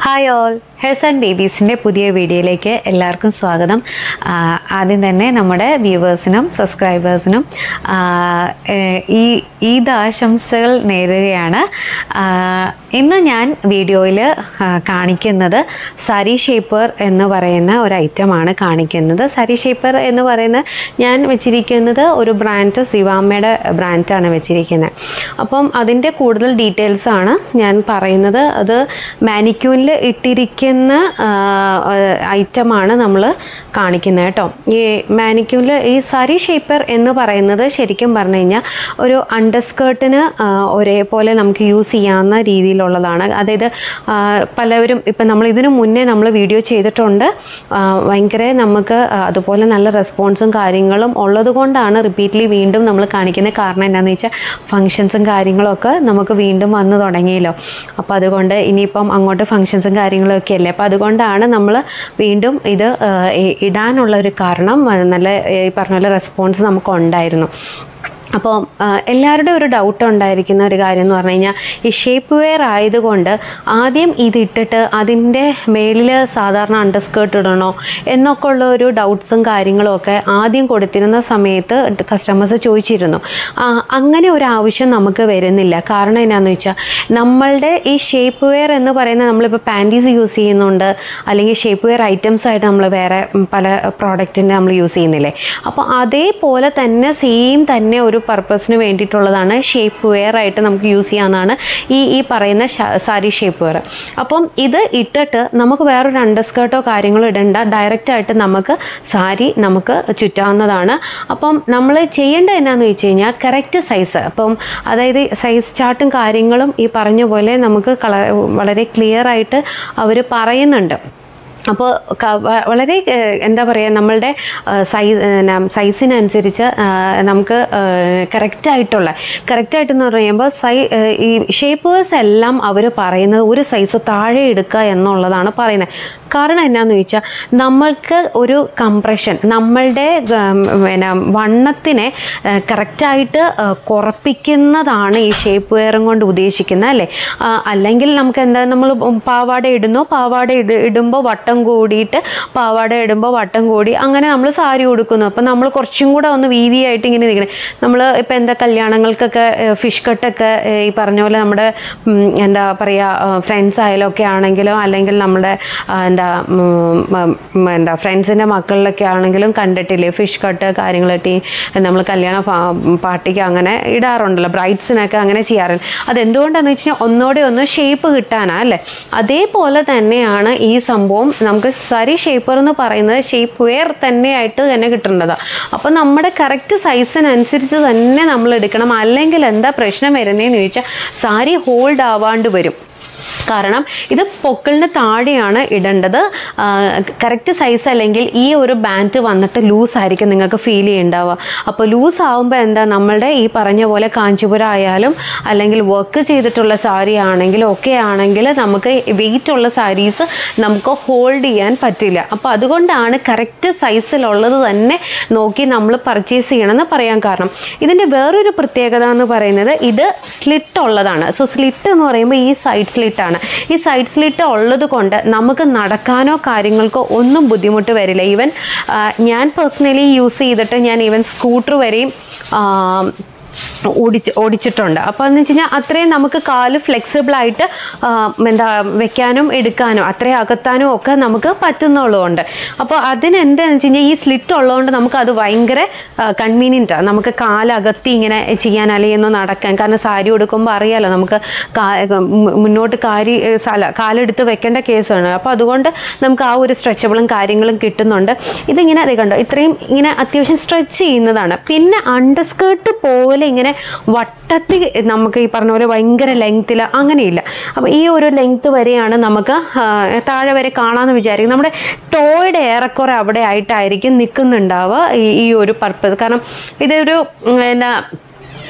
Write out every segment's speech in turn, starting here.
Hi all, Hairs and Babies in പുതിയ വീഡിയോയിലേക്ക് എല്ലാവർക്കും സ്വാഗതം. ആദ്യം തന്നെ നമ്മുടെ വ്യൂവേഴ്സിനും സബ്സ്ക്രൈബേഴ്സിനും ഈദ് ആശംസകൾ നേരുകയാണ്. ഇന്ന് ഞാൻ വീഡിയോയിൽ കാണിക്കുന്നത് സാരി ഷേപ്പർ എന്ന് പറയുന്ന ഒരു ഐറ്റമാണ് കാണിക്കുന്നത്. സാരി ഷേപ്പർ എന്ന് പറയുന്ന ഞാൻ വെച്ചിരിക്കുന്നത് ഒരു ബ്രാൻഡ് സിവാമയുടെ ബ്രാൻഡാണ് വെച്ചിരിക്കുന്നത്. അപ്പം അതിൻ്റെ കൂടുതൽ ഡീറ്റെയിൽസ് ആണ് ഞാൻ പറയുന്നത്. അത് മാനിക്യൂനിൽ ഇട്ടിരിക്കുന്ന ഐറ്റമാണ് നമ്മൾ കാണിക്കുന്നത് കേട്ടോ. ഈ മാനിക്യൂനിൽ ഈ സാരി ഷേപ്പർ എന്ന് പറയുന്നത് ശരിക്കും പറഞ്ഞു കഴിഞ്ഞാൽ ഒരു അണ്ടർസ്കേർട്ടിന് ഒരേപോലെ നമുക്ക് യൂസ് ചെയ്യാവുന്ന രീതിയിലുള്ളതാണ്. അതായത് പലവരും ഇപ്പം നമ്മൾ ഇതിനു മുന്നേ നമ്മൾ വീഡിയോ ചെയ്തിട്ടുണ്ട്. ഭയങ്കര നമുക്ക് അതുപോലെ നല്ല റെസ്പോൺസും കാര്യങ്ങളും ഉള്ളത് കൊണ്ടാണ് റിപ്പീറ്റ്ലി വീണ്ടും നമ്മൾ കാണിക്കുന്നത്. കാരണം എന്താണെന്ന് വെച്ചാൽ ഫങ്ഷൻസും കാര്യങ്ങളൊക്കെ നമുക്ക് വീണ്ടും വന്നു തുടങ്ങിയല്ലോ. അപ്പോൾ അതുകൊണ്ട് ഇനിയിപ്പം അങ്ങോട്ട് ഫങ്ഷൻസും കാര്യങ്ങളൊക്കെ അല്ലേ. അപ്പോൾ അതുകൊണ്ടാണ് നമ്മൾ വീണ്ടും ഇത് ഇടാനുള്ള ഒരു കാരണം. നല്ല ഈ പറഞ്ഞ പോലെ റെസ്പോൺസ് നമുക്കുണ്ടായിരുന്നു. അപ്പോൾ എല്ലാവരുടെയും ഒരു ഡൗട്ട് ഉണ്ടായിരിക്കുന്ന ഒരു കാര്യം എന്ന് പറഞ്ഞു കഴിഞ്ഞാൽ ഈ ഷേപ്പ് വെയർ ആയതുകൊണ്ട് ആദ്യം ഇതിട്ടിട്ട് അതിൻ്റെ മേലിൽ സാധാരണ അണ്ടർസ്കേർട്ട് ഇടണോ എന്നൊക്കെ ഉള്ള ഒരു ഡൗട്ട്സും കാര്യങ്ങളും ഒക്കെ ആദ്യം കൊടുത്തിരുന്ന സമയത്ത് കസ്റ്റമേഴ്സ് ചോദിച്ചിരുന്നു. അങ്ങനെ ഒരു ആവശ്യം നമുക്ക് വരുന്നില്ല. കാരണം എന്നാന്ന് വെച്ചാൽ നമ്മളുടെ ഈ ഷേപ്പ് വെയർ എന്ന് പറയുന്നത് നമ്മളിപ്പോൾ പാൻറ്റീസ് യൂസ് ചെയ്യുന്നുണ്ട്, അല്ലെങ്കിൽ ഷേപ്പ് വെയർ ഐറ്റംസ് ആയിട്ട് നമ്മൾ വേറെ പല പ്രോഡക്റ്റിൻ്റെ നമ്മൾ യൂസ് ചെയ്യുന്നില്ലേ. അപ്പോൾ അതേപോലെ തന്നെ സെയിം തന്നെ ഒരു പർപ്പസിന് വേണ്ടിയിട്ടുള്ളതാണ് ഷേപ്പ് വെയർ ആയിട്ട് നമുക്ക് യൂസ് ചെയ്യാവുന്നതാണ് ഈ പറയുന്ന സാരി ഷേപ്പ് വെയർ. അപ്പം ഇത് ഇട്ടിട്ട് നമുക്ക് വേറൊരു അണ്ടർസ്കേർട്ടോ കാര്യങ്ങളോ ഇടണ്ട, ഡയറക്റ്റായിട്ട് നമുക്ക് സാരി നമുക്ക് ചുറ്റാവുന്നതാണ്. അപ്പം നമ്മൾ ചെയ്യേണ്ടത് എന്നാന്ന് വെച്ച് കഴിഞ്ഞാൽ കറക്റ്റ് സൈസ്, അപ്പം അതായത് സൈസ് ചാർട്ടും കാര്യങ്ങളും ഈ പറഞ്ഞ പോലെ നമുക്ക് വളരെ ക്ലിയർ ആയിട്ട് അവർ പറയുന്നുണ്ട്. അപ്പോൾ വളരെ എന്താ പറയുക, നമ്മളുടെ സൈസിനനുസരിച്ച് നമുക്ക് കറക്റ്റായിട്ടെന്ന് പറയുമ്പോൾ ഈ ഷേപ്പേഴ്സ് എല്ലാം അവർ പറയുന്നത് ഒരു സൈസ് താഴെ എടുക്കുക എന്നുള്ളതാണ് പറയുന്നത്. കാരണം എന്നാന്ന് ചോദിച്ചാൽ നമ്മൾക്ക് ഒരു കംപ്രഷൻ നമ്മളുടെ വണ്ണത്തിനെ കറക്റ്റായിട്ട് കുറപ്പിക്കുന്നതാണ് ഈ ഷേപ്പ് വെയറും കൊണ്ട് ഉദ്ദേശിക്കുന്നത് അല്ലേ. അല്ലെങ്കിൽ നമുക്ക് എന്താ, നമ്മൾ പാവാട ഇടുമ്പോൾ വട്ടം കൂടിയിട്ട് പാവാട ഇടുമ്പോൾ വട്ടം കൂടി അങ്ങനെ നമ്മൾ സാരി ഉടുക്കുന്നു. അപ്പം നമ്മൾ കുറച്ചും കൂടെ ഒന്ന് വീതിയായിട്ട് ഇങ്ങനെ നിൽക്കുന്നത്. നമ്മൾ ഇപ്പം എന്താ കല്യാണങ്ങൾക്കൊക്കെ ഫിഷ് കട്ടൊക്കെ ഈ പറഞ്ഞ പോലെ നമ്മുടെ എന്താ പറയുക ഫ്രണ്ട്സ് ആയാലൊക്കെ ആണെങ്കിലും, അല്ലെങ്കിൽ നമ്മുടെ എന്താ ഫ്രണ്ട്സിൻ്റെ മക്കളിലൊക്കെ ആണെങ്കിലും കണ്ടിട്ടില്ലേ ഫിഷ് കട്ട് കാര്യങ്ങളൊക്കെ നമ്മൾ കല്യാണ പാർട്ടിക്ക് അങ്ങനെ ഇടാറുണ്ടല്ലോ, ബ്രൈഡ്സിനൊക്കെ അങ്ങനെ ചെയ്യാറുണ്ട്. അതെന്തുകൊണ്ടാണെന്ന് വെച്ച് കഴിഞ്ഞാൽ ഒന്നോടെ ഒന്ന് ഷേപ്പ് കിട്ടാനാ അല്ലേ. അതേപോലെ തന്നെയാണ് ഈ സംഭവം. നമുക്ക് സാരി ഷേപ്പർ എന്ന് പറയുന്നത് ഷേപ്പ് വെയർ തന്നെയായിട്ട് തന്നെ കിട്ടേണ്ടതാണ്. അപ്പോൾ നമ്മുടെ കറക്റ്റ് സൈസിനനുസരിച്ച് തന്നെ നമ്മൾ എടുക്കണം. അല്ലെങ്കിൽ എന്താ പ്രശ്നം വരുന്നതെന്ന് ചോദിച്ചാൽ സാരി ഹോൾഡ് ആവാണ്ട് വരും. കാരണം ഇത് പൊക്കിളിന് താഴെയാണ് ഇടേണ്ടത്. കറക്റ്റ് സൈസ് അല്ലെങ്കിൽ ഈ ഒരു ബാൻഡ് വന്നിട്ട് ലൂസായിരിക്കും നിങ്ങൾക്ക് ഫീൽ ചെയ്യുന്നുണ്ടാവുക. അപ്പോൾ ലൂസ് ആകുമ്പോൾ എന്താ, നമ്മളുടെ ഈ പറഞ്ഞ പോലെ കാഞ്ചീപുരം ആയാലും അല്ലെങ്കിൽ വർക്ക് ചെയ്തിട്ടുള്ള സാരി ആണെങ്കിലും ഒക്കെ ആണെങ്കിൽ നമുക്ക് വെയിറ്റ് ഉള്ള സാരീസ് നമുക്ക് ഹോൾഡ് ചെയ്യാൻ പറ്റില്ല. അപ്പോൾ അതുകൊണ്ടാണ് കറക്റ്റ് സൈസിലുള്ളത് തന്നെ നോക്കി നമ്മൾ പർച്ചേസ് ചെയ്യണമെന്ന് പറയാൻ കാരണം. ഇതിൻ്റെ വേറൊരു പ്രത്യേകത എന്ന് പറയുന്നത് ഇത് സ്ലിറ്റ് ഉള്ളതാണ്. സോ സ്ലിറ്റ് എന്ന് പറയുമ്പോൾ ഈ സൈഡ് സ്ലിറ്റാണ്. ഈ സൈഡ് സ്ലിറ്റ് ഉള്ളത് കൊണ്ട് നമുക്ക് നടക്കാനോ കാര്യങ്ങൾക്കോ ഒന്നും ബുദ്ധിമുട്ട് വരില്ല. ഈവൻ ഞാൻ പേഴ്സണലി യൂസ് ചെയ്തിട്ട് ഞാൻ ഈവൻ സ്കൂട്ടർ വരെയും ഓടിച്ചിട്ടുണ്ട്. അപ്പോൾ എന്ന് വെച്ച് കഴിഞ്ഞാൽ അത്രയും നമുക്ക് കാല് ഫ്ലെക്സിബിളായിട്ട് എന്താ വെക്കാനും എടുക്കാനും അത്രയും അകത്താനും ഒക്കെ നമുക്ക് പറ്റുന്നുള്ളതുകൊണ്ട്. അപ്പോൾ അതിനെന്താണെന്ന് വെച്ച് കഴിഞ്ഞാൽ ഈ സ്ലിറ്റ് ഉള്ളതുകൊണ്ട് നമുക്കത് ഭയങ്കര കൺവീനിയൻറ്റാണ്. നമുക്ക് കാലകത്തി ഇങ്ങനെ ചെയ്യാൻ അല്ലെങ്കിൽ നടക്കാൻ. കാരണം സാരി ഉടുക്കുമ്പോൾ അറിയാമല്ലോ നമുക്ക് മുന്നോട്ട് കാലെടുത്ത് വെക്കേണ്ട കേസാണ്. അപ്പോൾ അതുകൊണ്ട് നമുക്ക് ആ ഒരു സ്ട്രെച്ചബിളും കാര്യങ്ങളും കിട്ടുന്നുണ്ട്. ഇതിങ്ങനെ അതേ കണ്ടോ, ഇത്രയും ഇങ്ങനെ അത്യാവശ്യം സ്ട്രെച്ച് ചെയ്യുന്നതാണ്. പിന്നെ അണ്ടർസ്കേർട്ട് പോലെ ഇങ്ങനെ വട്ടത്തിൽ നമുക്ക് ഈ പറഞ്ഞ പോലെ ഭയങ്കര ലെങ്ത്തിൽ അങ്ങനെയില്ല. അപ്പോൾ ഈ ഒരു ലെങ്ത്ത് വരെയാണ് നമുക്ക് താഴെ വരെ കാണാമെന്ന് വിചാരിക്കും. നമ്മുടെ ടോയുടെ ഏറെക്കുറെ അവിടെ ആയിട്ടായിരിക്കും നിൽക്കുന്നുണ്ടാവുക ഈ ഒരു പർപ്പസ്. കാരണം ഇതൊരു എന്താ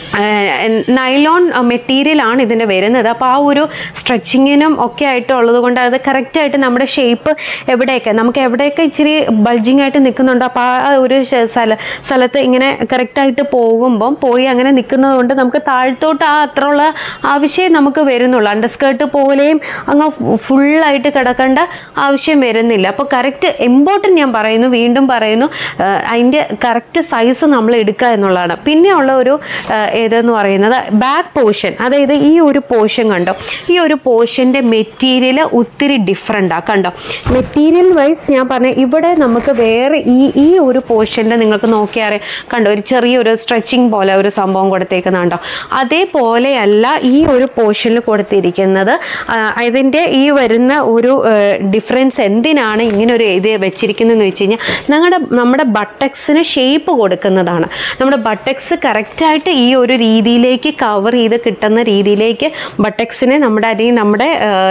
നൈലോൺ മെറ്റീരിയലാണ് ഇതിൻ്റെ വരുന്നത്. അപ്പോൾ ആ ഒരു സ്ട്രെച്ചിങ്ങിനും ഒക്കെ ആയിട്ടുള്ളത് കൊണ്ട് അത് കറക്റ്റായിട്ട് നമ്മുടെ ഷേപ്പ് നമുക്ക് എവിടെയൊക്കെ ഇച്ചിരി ബൾജിങ് ആയിട്ട് നിൽക്കുന്നുണ്ടോ അപ്പോൾ ആ ഒരു സ്ഥലത്ത് ഇങ്ങനെ കറക്റ്റായിട്ട് പോയി അങ്ങനെ നിൽക്കുന്നത് കൊണ്ട് നമുക്ക് താഴത്തോട്ട് അത്രയുള്ള ആവശ്യം നമുക്ക് വരുന്നുള്ളൂ. അണ്ടർസ്കേർട്ട് പോലെയും അങ്ങ് ഫുള്ളായിട്ട് കിടക്കേണ്ട ആവശ്യം വരുന്നില്ല. അപ്പോൾ കറക്റ്റ് ഇമ്പോർട്ടൻറ്റ് ഞാൻ വീണ്ടും പറയുന്നു, അതിൻ്റെ കറക്റ്റ് സൈസ് നമ്മൾ എടുക്കുക എന്നുള്ളതാണ്. പിന്നെയുള്ള ഒരു ഏതെന്ന് പറയുന്നത് ബാക്ക് പോർഷൻ, അതായത് ഈ ഒരു പോർഷൻ കണ്ടോ, ഈ ഒരു പോർഷൻ്റെ മെറ്റീരിയൽ ഒത്തിരി ഡിഫറെൻ്റാണ് കണ്ടോ. മെറ്റീരിയൽ വൈസ് ഞാൻ പറഞ്ഞ ഇവിടെ നമുക്ക് വേറെ ഈ ഒരു പോർഷനിൽ നിങ്ങൾക്ക് നോക്കിയാൽ കണ്ടോ ഒരു ചെറിയൊരു സ്ട്രെച്ചിങ് പോലെ ഒരു സംഭവം കൊടുത്തേക്കുന്നുണ്ടോ. അതേപോലെയല്ല ഈ ഒരു പോർഷനിൽ കൊടുത്തിരിക്കുന്നത്. അതിൻ്റെ ഈ വരുന്ന ഒരു ഡിഫറൻസ് എന്തിനാണ് ഇങ്ങനെ ഒരു ഇത് വെച്ചിരിക്കുന്നതെന്ന് വെച്ച് കഴിഞ്ഞാൽ നമ്മുടെ ബട്ടക്സിന് ഷേപ്പ് കൊടുക്കുന്നതാണ്. നമ്മുടെ ബട്ടക്സ് കറക്റ്റായിട്ട് ഈ ഒരു രീതിയിലേക്ക് കവർ ചെയ്ത് കിട്ടുന്ന രീതിയിലേക്ക് ബട്ടക്സിനെ നമ്മുടെ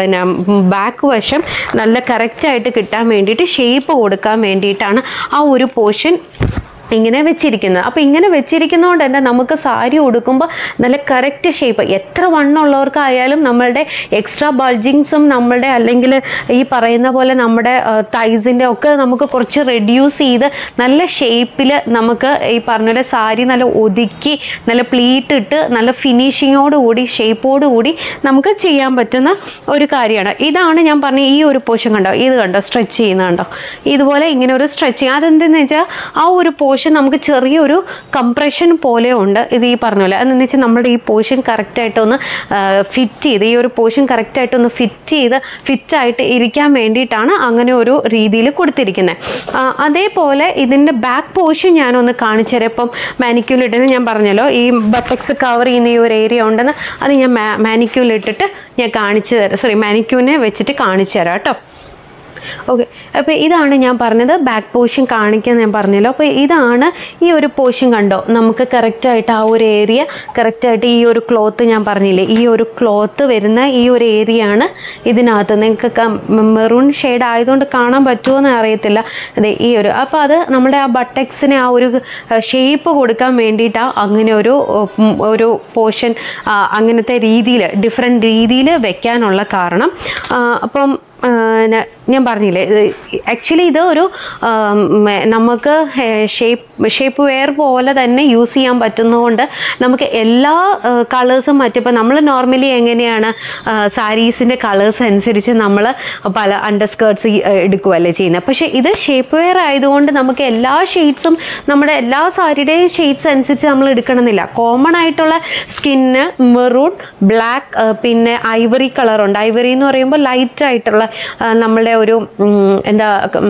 ബാക്ക് വശം നല്ല കറക്റ്റായിട്ട് കിട്ടാൻ വേണ്ടിയിട്ട് ഷേപ്പ് കൊടുക്കാൻ വേണ്ടിയിട്ടാണ് ആ ഒരു പോർഷൻ ഇങ്ങനെ വെച്ചിരിക്കുന്നത്. അപ്പോൾ ഇങ്ങനെ വെച്ചിരിക്കുന്നതുകൊണ്ട് തന്നെ നമുക്ക് സാരി ഉടുക്കുമ്പോൾ നല്ല കറക്റ്റ് ഷേപ്പ്, എത്ര വണ്ണമുള്ളവർക്കായാലും നമ്മളുടെ എക്സ്ട്രാ ബൾജിങ്സും നമ്മളുടെ അല്ലെങ്കിൽ ഈ പറയുന്ന പോലെ നമ്മുടെ തൈസിൻ്റെ ഒക്കെ നമുക്ക് കുറച്ച് റെഡ്യൂസ് ചെയ്ത് നല്ല ഷേപ്പിൽ നമുക്ക് ഈ പറഞ്ഞ പോലെ സാരി നല്ല ഒതുക്കി നല്ല പ്ലീറ്റ് ഇട്ട് നല്ല ഫിനിഷിങ്ങോടുകൂടി ഷേപ്പോടുകൂടി നമുക്ക് ചെയ്യാൻ പറ്റുന്ന ഒരു കാര്യമാണ്. ഇതാണ് ഞാൻ പറഞ്ഞ ഈ ഒരു പോർഷൻ കണ്ടോ, ഇത് കണ്ടോ സ്ട്രെച്ച് ചെയ്യുന്നുണ്ടോ, ഇതുപോലെ ഇങ്ങനെ ഒരു സ്ട്രെച്ചിങ്. അതെന്തെന്ന് വെച്ചാൽ ആ ഒരു പോർഷൻ നമുക്ക് ചെറിയൊരു കംപ്രഷൻ പോലെ ഉണ്ട്. ഇത് ഈ പറഞ്ഞ പോലെ അതെന്ന് വെച്ചാൽ നമ്മുടെ ഈ പോർഷൻ കറക്റ്റായിട്ടൊന്ന് ഫിറ്റ് ചെയ്ത് ഈ ഒരു പോർഷൻ കറക്റ്റായിട്ടൊന്ന് ഫിറ്റായിട്ട് ഇരിക്കാൻ വേണ്ടിയിട്ടാണ് അങ്ങനെ ഒരു രീതിയിൽ കൊടുത്തിരിക്കുന്നത്. അതേപോലെ ഇതിൻ്റെ ബാക്ക് പോർഷൻ ഞാനൊന്ന് കാണിച്ചു തരാം. ഇപ്പം മാനിക്യൂലിട്ടെന്ന് ഞാൻ പറഞ്ഞല്ലോ, ഈ ബട്ടക്സ് കവർ ചെയ്യുന്ന ഈ ഒരു ഏരിയ ഉണ്ടെന്ന് അത് ഞാൻ മാനിക്യൂലിട്ടിട്ട് ഞാൻ കാണിച്ചു തരാം. മാനിക്യൂനെ വെച്ചിട്ട് കാണിച്ചു തരാം കേട്ടോ. ഓക്കെ, അപ്പോൾ ഇതാണ് ഞാൻ പറഞ്ഞത് ബാക്ക് പോർഷൻ കാണിക്കാൻ ഞാൻ പറഞ്ഞല്ലോ. അപ്പോൾ ഇതാണ് ഈ ഒരു പോർഷൻ കണ്ടോ, നമുക്ക് കറക്റ്റായിട്ട് ആ ഒരു ഏരിയ കറക്റ്റായിട്ട് ഈ ഒരു ക്ലോത്ത് ഞാൻ പറഞ്ഞില്ലേ, ഈ ഒരു ക്ലോത്ത് വരുന്ന ഈ ഒരു ഏരിയ ആണ് ഇതിനകത്ത്. നിങ്ങൾക്ക് മെറൂൺ ഷെയ്ഡ് ആയതുകൊണ്ട് കാണാൻ പറ്റുമോ എന്ന് അറിയത്തില്ല. അതെ ഈ ഒരു, അപ്പോൾ അത് നമ്മുടെ ആ ബട്ടക്സിന് ആ ഒരു ഷേപ്പ് കൊടുക്കാൻ വേണ്ടിയിട്ടാണ് അങ്ങനെ ഒരു പോർഷൻ അങ്ങനത്തെ രീതിയിൽ ഡിഫറെൻറ്റ് രീതിയിൽ വെക്കാനുള്ള കാരണം. അപ്പം ഞാൻ പറഞ്ഞില്ലേ, ആക്ച്വലി ഇത് ഒരു നമുക്ക് ഷേപ്പ് വെയർ പോലെ തന്നെ യൂസ് ചെയ്യാൻ പറ്റുന്നതുകൊണ്ട് നമുക്ക് എല്ലാ കളേഴ്സും മറ്റിപ്പോൾ നമ്മൾ നോർമലി എങ്ങനെയാണ് സാരീസിൻ്റെ കളേഴ്സ് അനുസരിച്ച് നമ്മൾ പല അണ്ടർസ്കേർട്ട്സ് എടുക്കുകയല്ലേ ചെയ്യുന്നത്. പക്ഷേ ഇത് ഷേപ്പ് വെയർ ആയതുകൊണ്ട് നമുക്ക് എല്ലാ ഷെയ്ഡ്സും നമ്മുടെ എല്ലാ സാരിയുടെയും ഷെയ്ഡ്സ് അനുസരിച്ച് നമ്മൾ എടുക്കണമെന്നില്ല. കോമൺ ആയിട്ടുള്ള സ്കിന്ന് മെറൂൺ, ബ്ലാക്ക്, പിന്നെ ഐവറി കളറുണ്ട്. ഐവറി എന്ന് പറയുമ്പോൾ ലൈറ്റ് ആയിട്ടുള്ള നമ്മളുടെ ഒരു എന്താ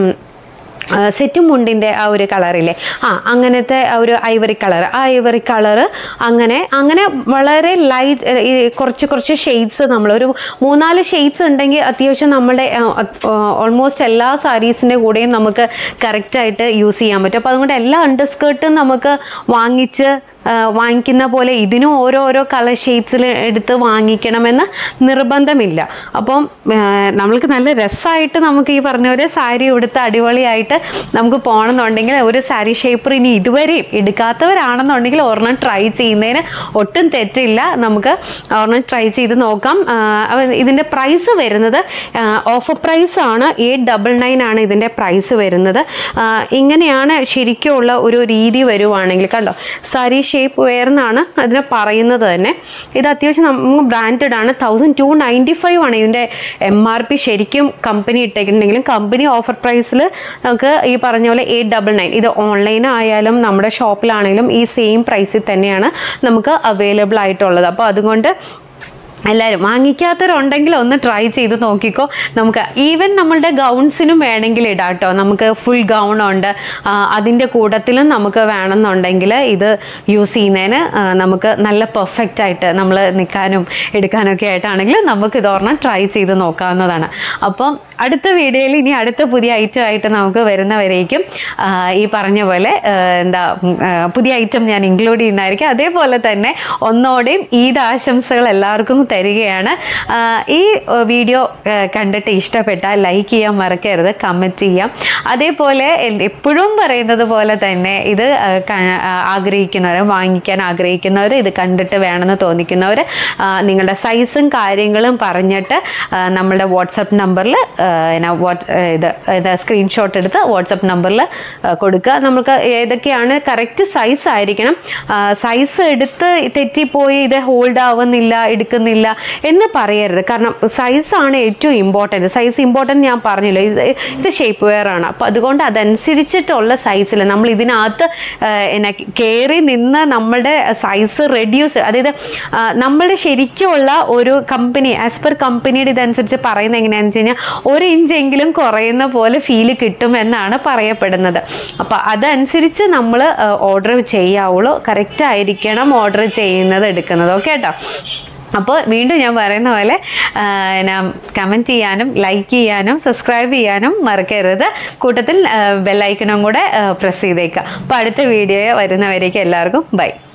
സെറ്റും മുണ്ടിൻ്റെ ആ ഒരു കളറില്ലേ, അങ്ങനത്തെ ആ ഒരു ഐവറി കളർ, ആ ഐവറി കളറ് അങ്ങനെ വളരെ ലൈറ്റ് കുറച്ച് ഷെയ്ഡ്സ് നമ്മളൊരു 3-4 ഷെയ്ഡ്സ് ഉണ്ടെങ്കിൽ അത്യാവശ്യം നമ്മുടെ ഓൾമോസ്റ്റ് എല്ലാ സാരീസിൻ്റെ കൂടെയും നമുക്ക് കറക്റ്റായിട്ട് യൂസ് ചെയ്യാൻ പറ്റും. അപ്പോൾ അതുകൊണ്ട് എല്ലാ അണ്ടർസ്കേർട്ടും നമുക്ക് വാങ്ങിക്കുന്ന പോലെ ഇതിനും ഓരോരോ കളർ ഷെയ്ഡ്സിൽ എടുത്ത് വാങ്ങിക്കണമെന്ന് നിർബന്ധമില്ല. അപ്പം നമ്മൾക്ക് നല്ല രസമായിട്ട് നമുക്ക് ഈ പറഞ്ഞ പോലെ സാരി ഉടുത്ത് അടിപൊളിയായിട്ട് നമുക്ക് പോകണമെന്നുണ്ടെങ്കിൽ ഒരു സാരി ഷേപ്പർ ഇനി ഇതുവരെയും എടുക്കാത്തവരാണെന്നുണ്ടെങ്കിൽ ഒരെണ്ണം ട്രൈ ചെയ്യുന്നതിന് ഒട്ടും തെറ്റില്ല. നമുക്ക് ഒരെണ്ണം ട്രൈ ചെയ്ത് നോക്കാം. ഇതിൻ്റെ പ്രൈസ് വരുന്നത് ഓഫർ പ്രൈസാണ്, 899 ആണ് ഇതിൻ്റെ പ്രൈസ് വരുന്നത്. ഇങ്ങനെയാണ് ശരിക്കുമുള്ള ഒരു രീതി വരുവാണെങ്കിൽ കണ്ടോ, സാരി ഷേപ്പ് വെയർ എന്നാണ് അതിനെ പറയുന്നത് തന്നെ. ഇത് അത്യാവശ്യം നമുക്ക് ബ്രാൻഡഡ് ആണ്. 1295 ആണ് ഇതിൻ്റെ MRP ശരിക്കും കമ്പനി ഇട്ടേക്കുന്നുണ്ടെങ്കിലും കമ്പനി ഓഫർ പ്രൈസിൽ നമുക്ക് ഈ പറഞ്ഞ പോലെ 899. ഇത് ഓൺലൈൻ ആയാലും നമ്മുടെ ഷോപ്പിലാണെങ്കിലും ഈ സെയിം പ്രൈസിൽ തന്നെയാണ് നമുക്ക് അവൈലബിൾ ആയിട്ടുള്ളത്. അപ്പോൾ അതുകൊണ്ട് എല്ലാവരും വാങ്ങിക്കാത്തവരുണ്ടെങ്കിൽ ഒന്ന് ട്രൈ ചെയ്ത് നോക്കിക്കോ. നമുക്ക് ഈവൻ നമ്മളുടെ ഗൗൺസിനും വേണമെങ്കിൽ ഇടാം കേട്ടോ. നമുക്ക് ഫുൾ ഗൗണുണ്ട്, അതിൻ്റെ കൂട്ടത്തിലും നമുക്ക് വേണമെന്നുണ്ടെങ്കിൽ ഇത് യൂസ് ചെയ്യുന്നതിന് നമുക്ക് നല്ല പെർഫെക്റ്റ് ആയിട്ട് നമ്മൾ നിൽക്കാനും എടുക്കാനൊക്കെ ആയിട്ടാണെങ്കിൽ നമുക്ക് ഇതൊരെണ്ണം ട്രൈ ചെയ്ത് നോക്കാവുന്നതാണ്. അപ്പം അടുത്ത വീഡിയോയിൽ ഇനി അടുത്ത പുതിയ ഐറ്റം ആയിട്ട് നമുക്ക് വരുന്നവരേക്കും ഈ പറഞ്ഞ പോലെ പുതിയ ഐറ്റം ഞാൻ ഇൻക്ലൂഡ് ചെയ്യുന്നതായിരിക്കും. അതേപോലെ തന്നെ ഒന്നോടെയും ഈദ് ആശംസകൾ എല്ലാവർക്കും തരികയാണ്. ഈ വീഡിയോ കണ്ടിട്ട് ഇഷ്ടപ്പെട്ടാൽ ലൈക്ക് ചെയ്യാൻ മറക്കരുത്, കമൻറ്റ് ചെയ്യാം. അതേപോലെ എപ്പോഴും പറയുന്നത് പോലെ തന്നെ ഇത് ആഗ്രഹിക്കുന്നവർ, വാങ്ങിക്കാൻ ആഗ്രഹിക്കുന്നവർ, ഇത് കണ്ടിട്ട് വേണമെന്ന് തോന്നിക്കുന്നവർ നിങ്ങളുടെ സൈസും കാര്യങ്ങളും പറഞ്ഞിട്ട് നമ്മളുടെ വാട്സപ്പ് നമ്പറിൽ ഇത് സ്ക്രീൻഷോട്ട് എടുത്ത് വാട്സപ്പ് നമ്പറിൽ കൊടുക്കുക. നമുക്ക് ഏതൊക്കെയാണ് കറക്റ്റ് സൈസ് ആയിരിക്കണം. സൈസ് എടുത്ത് തെറ്റിപ്പോയി ഇത് ഹോൾഡ് ആവുന്നില്ല, എടുക്കുന്നില്ല എന്ന് പറയരുത്. കാരണം സൈസാണ് ഏറ്റവും ഇമ്പോർട്ടൻറ്റ്. സൈസ് ഇമ്പോർട്ടൻറ്റ് ഞാൻ പറഞ്ഞില്ല. ഇത് ഷേപ്പ് വെയർ ആണ്. അപ്പോൾ അതുകൊണ്ട് അതനുസരിച്ചിട്ടുള്ള സൈസിൽ നമ്മൾ ഇതിനകത്ത് കയറി നിന്ന് നമ്മുടെ സൈസ് റെഡ്യൂസ്, അതായത് നമ്മളുടെ ശരിക്കുമുള്ള ഒരു കമ്പനി ആസ് പെർ കമ്പനിയുടെ ഇതനുസരിച്ച് പറയുന്നത് എങ്ങനെയാണെന്ന് വെച്ച് കഴിഞ്ഞാൽ 1 ഇഞ്ചെങ്കിലും കുറയുന്ന പോലെ ഫീല് കിട്ടുമെന്നാണ് പറയപ്പെടുന്നത്. അപ്പോൾ അതനുസരിച്ച് നമ്മൾ ഓർഡർ ചെയ്യാവുള്ളൂ. കറക്റ്റ് ആയിരിക്കണം ഓർഡർ ചെയ്യുന്നത്, എടുക്കുന്നത്. ഓക്കെ കേട്ടോ. അപ്പോൾ വീണ്ടും ഞാൻ പറയുന്ന പോലെ കമൻറ്റ് ചെയ്യാനും ലൈക്ക് ചെയ്യാനും സബ്സ്ക്രൈബ് ചെയ്യാനും മറക്കരുത്. കൂട്ടത്തിൽ ബെല്ലൈക്കണും കൂടെ പ്രസ് ചെയ്തേക്കുക. അപ്പോൾ അടുത്ത വീഡിയോ വരുന്നവരേക്കും എല്ലാവർക്കും ബൈ.